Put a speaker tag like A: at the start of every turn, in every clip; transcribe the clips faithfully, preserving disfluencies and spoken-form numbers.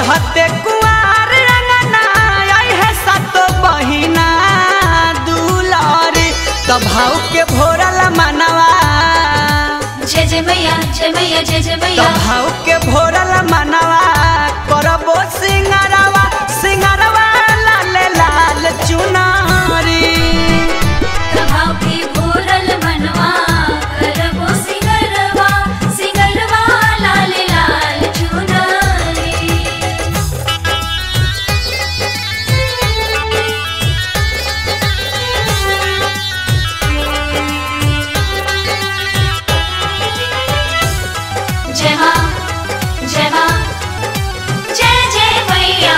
A: चढ़ते कुआर रंगना आई है सतो बहिना दुलारी तब भाव के भोरल मनवा
B: जय जय मैया जय मैया जय जय मैया
A: तब भाव के भोरल मनवा करबो सिंगारवा सिंगारवा लाल लाल चुनारी
B: भाव के भोरल मनवा करबो सिंगरवा सिंगरवा लाल लाल चुनारी। जय मां जय मां जय जय मैया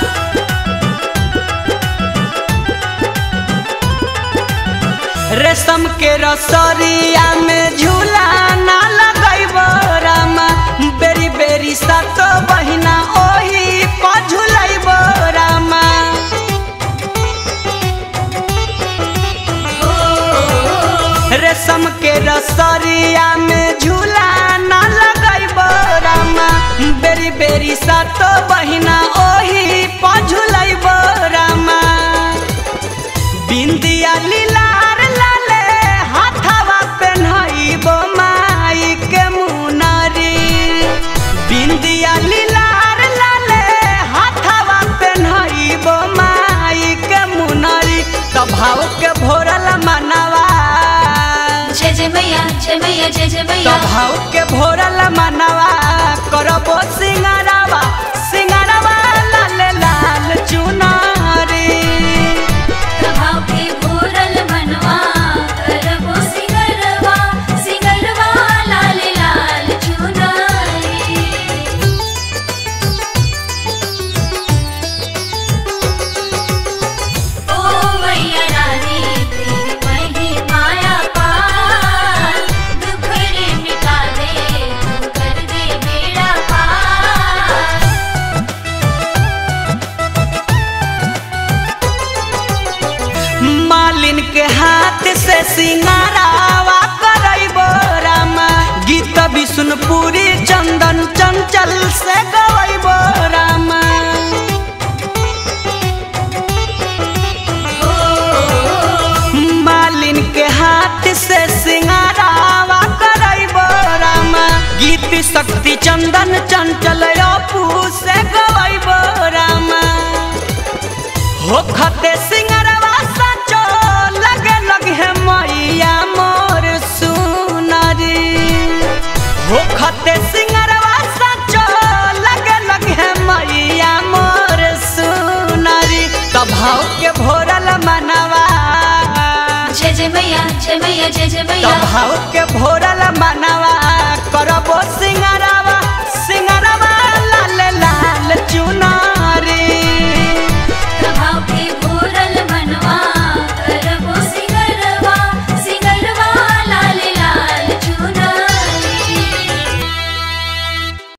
A: रेशम के रसरिया में झूला ना लगैबो रामा बेरी बेरी सतो बहिना ओही पर झूलैबो रामा रेशम के रसरिया में झूला ना लगैबो रामा बेरी बेरी सतो बहिना ओही पर झूलैबो रामा बिंदिया लीलार लाले हाथवा पेन्हइबो माई के मुनारी बिंदिया लीलार लाले हाथवा पेन्हइबो माई के मुनारी तब भाव के भोरल मनवा
B: जय जय मैया जय मैया जय जय मैया
A: तब भाव के भोरल मनवा करबो सिंगारवा सिंगारवा लाल लाल चुनारी
B: भाव के भोरल मनवा करबो सिंगरवा सिंगरवा लाल लाल चुनारी। ओ मैया रानी तेरी महिमाया पार दुखड़े मिटा दे तू कर दे बेड़ा पार।
A: मालिन के हाथ से सिंगारावा करैबो रामा गीत विष्णुपुरी चंदन चंचल से गवैबो रामा मालिन के हाथ से सिंगारावा करैबो रामा गीत शक्ति चंदन चंचल अपू से गवैबो रामा हो खते सिंगरवा सचो लगे लगे मैया मोर सुनरी हो खते सिंगरवा सचो लगे लगे मैया मोर सुनरी तब भाव के भोरल मनवा
B: जय जय मैया जय मैया जय जय मैया
A: तब भाव के भोरल मनवा करबो सिंगरवा